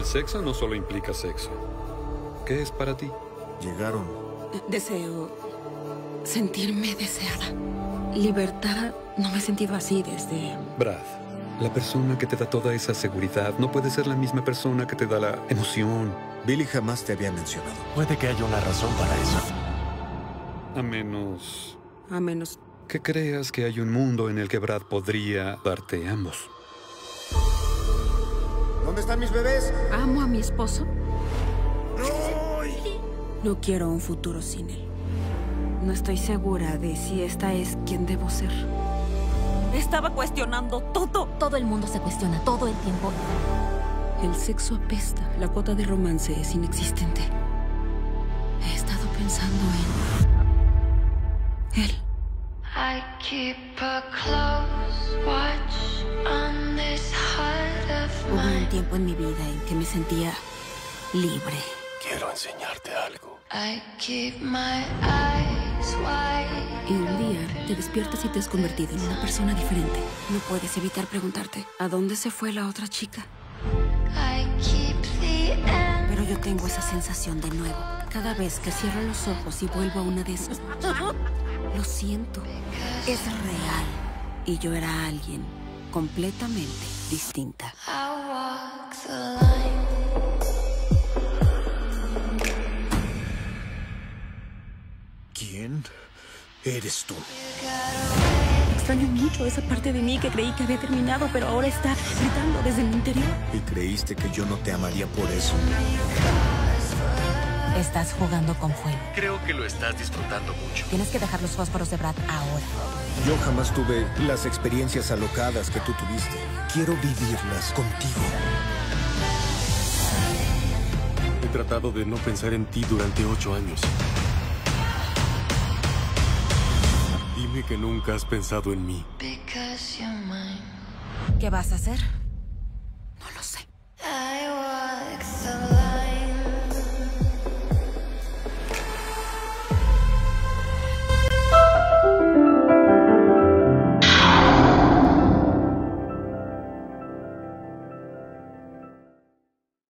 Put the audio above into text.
sexo no solo implica sexo. ¿Qué es para ti? Llegaron. Deseo sentirme deseada. Libertad. No me he sentido así desde... Brad, la persona que te da toda esa seguridad no puede ser la misma persona que te da la emoción. Billy jamás te había mencionado. Puede que haya una razón para eso. A menos A menos... que creas que hay un mundo en el que Brad podría darte ambos. ¿Dónde están mis bebés? Amo a mi esposo. No quiero un futuro sin él. No estoy segura de si esta es quien debo ser. Estaba cuestionando todo. Todo el mundo se cuestiona todo el tiempo. El sexo apesta. La cuota de romance es inexistente. He estado pensando en... él. I keep a close watch on this heart of Hubo un mine. tiempo en mi vida en que me sentía libre. Quiero enseñarte algo. I keep my eyes wide. Y un día te despiertas y te has convertido en una persona diferente. No puedes evitar preguntarte, ¿a dónde se fue la otra chica? I keep the end. Pero yo tengo esa sensación de nuevo. Cada vez que cierro los ojos y vuelvo a una de esas... Lo siento. Es real. Y yo era alguien completamente distinta. I walk the line. ¿Quién eres tú? Extraño mucho esa parte de mí que creí que había terminado, pero ahora está gritando desde mi interior. ¿Y creíste que yo no te amaría por eso? Estás jugando con fuego. Creo que lo estás disfrutando mucho. Tienes que dejar los fósforos de Brad ahora. Yo jamás tuve las experiencias alocadas que tú tuviste. Quiero vivirlas contigo. He tratado de no pensar en ti durante 8 años. Dime que nunca has pensado en mí. Because you're mine. ¿Qué vas a hacer?